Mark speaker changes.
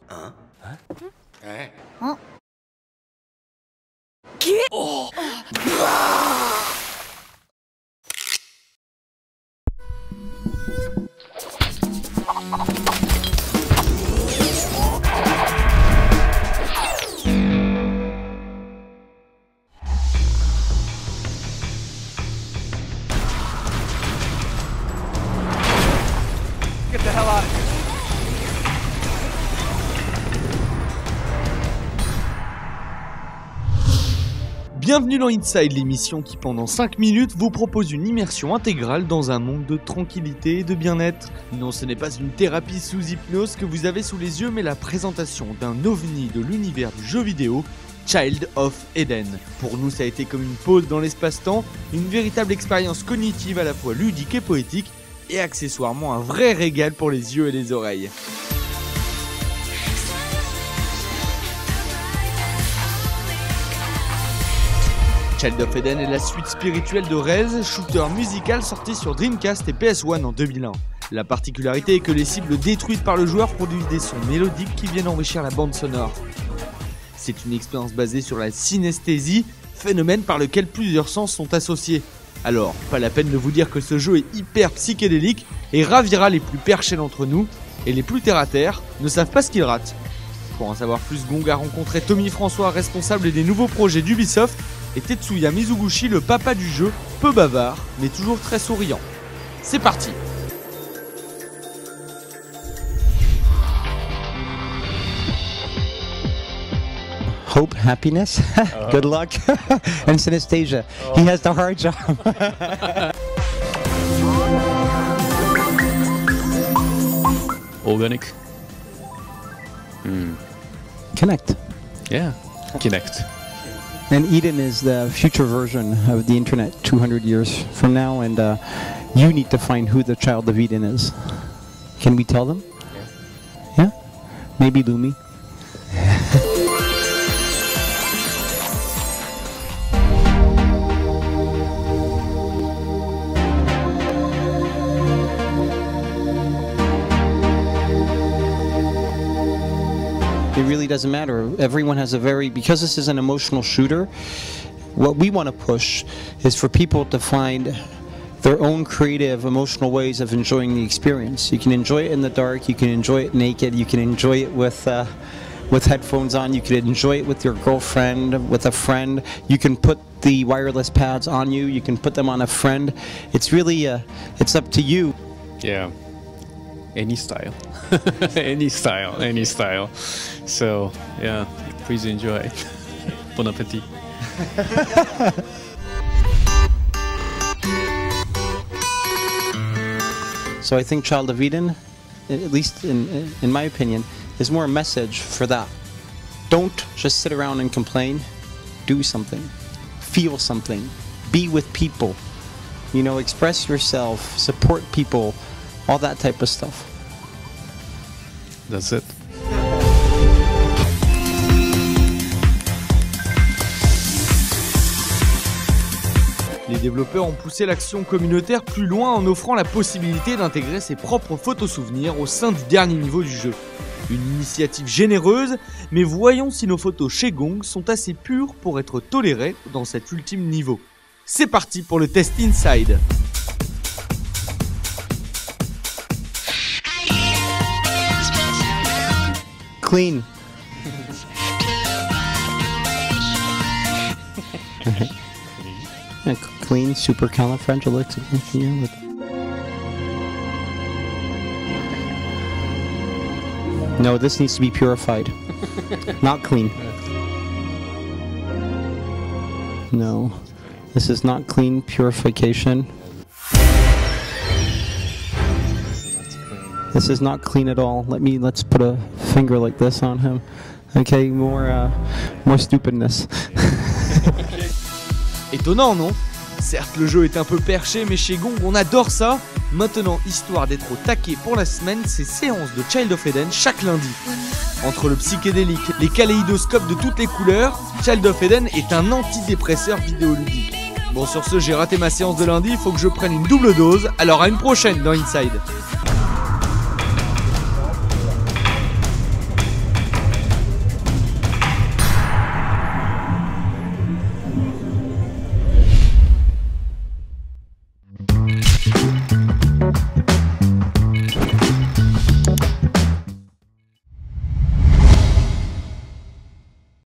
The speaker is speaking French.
Speaker 1: Hein?
Speaker 2: Hein?
Speaker 3: Hein?
Speaker 2: Oh.
Speaker 4: Get the hell out of here.
Speaker 5: Bienvenue dans Inside, l'émission qui pendant 5 minutes vous propose une immersion intégrale dans un monde de tranquillité et de bien-être. Non, ce n'est pas une thérapie sous hypnose que vous avez sous les yeux, mais la présentation d'un ovni de l'univers du jeu vidéo, Child of Eden. Pour nous, ça a été comme une pause dans l'espace-temps, une véritable expérience cognitive à la fois ludique et poétique, et accessoirement un vrai régal pour les yeux et les oreilles. Child of Eden est la suite spirituelle de Rez, shooter musical sorti sur Dreamcast et PS1 en 2001. La particularité est que les cibles détruites par le joueur produisent des sons mélodiques qui viennent enrichir la bande sonore. C'est une expérience basée sur la synesthésie, phénomène par lequel plusieurs sens sont associés. Alors, pas la peine de vous dire que ce jeu est hyper psychédélique et ravira les plus perchés d'entre nous, et les plus terre-à-terre ne savent pas ce qu'ils ratent. Pour en savoir plus, Gong a rencontré Tommy François, responsable des nouveaux projets d'Ubisoft, et Tetsuya Mizuguchi, le papa du jeu, peu bavard, mais toujours très souriant. C'est parti!
Speaker 6: Hope, happiness, good luck, and synesthesia. He has the hard job.
Speaker 7: Organic.
Speaker 6: Connect.
Speaker 7: Yeah. Kinect.
Speaker 6: And Eden is the future version of the internet 200 years from now, and you need to find who the child of Eden is. Can we tell them? Yeah? Maybe Lumi? It really doesn't matter. Everyone has a because this is an emotional shooter, what we want to push is for people to find their own creative, emotional ways of enjoying the experience. You can enjoy it in the dark, you can enjoy it naked, you can enjoy it with headphones on, you can enjoy it with your girlfriend, with a friend. You can put the wireless pads on you, you can put them on a friend. It's really, it's up to you.
Speaker 7: Yeah. Any style. Any style. So, yeah, please enjoy. Bon appétit.
Speaker 6: So I think Child of Eden, at least in my opinion, is more a message for that. Don't just sit around and complain. Do something. Feel something. Be with people. You know, express yourself, support people, all that type of stuff.
Speaker 7: That's it.
Speaker 5: Les développeurs ont poussé l'action communautaire plus loin en offrant la possibilité d'intégrer ses propres photos-souvenirs au sein du dernier niveau du jeu. Une initiative généreuse, mais voyons si nos photos chez Gong sont assez pures pour être tolérées dans cet ultime niveau. C'est parti pour le test Inside.
Speaker 6: Clean. Yeah, clean, supercalifragilistic. No, this needs to be purified. Not clean. No, this is not clean purification. This is not clean at all. Let's put a finger like this on him. Okay, more stupidness.
Speaker 5: Étonnant, non? Certes, le jeu est un peu perché, mais chez Gong, on adore ça. Maintenant, histoire d'être au taquet pour la semaine, c'est séance de Child of Eden chaque lundi. Entre le psychédélique, les kaléidoscopes de toutes les couleurs, Child of Eden est un antidépresseur vidéoludique. Bon, sur ce, j'ai raté ma séance de lundi, il faut que je prenne une double dose, alors à une prochaine dans Inside.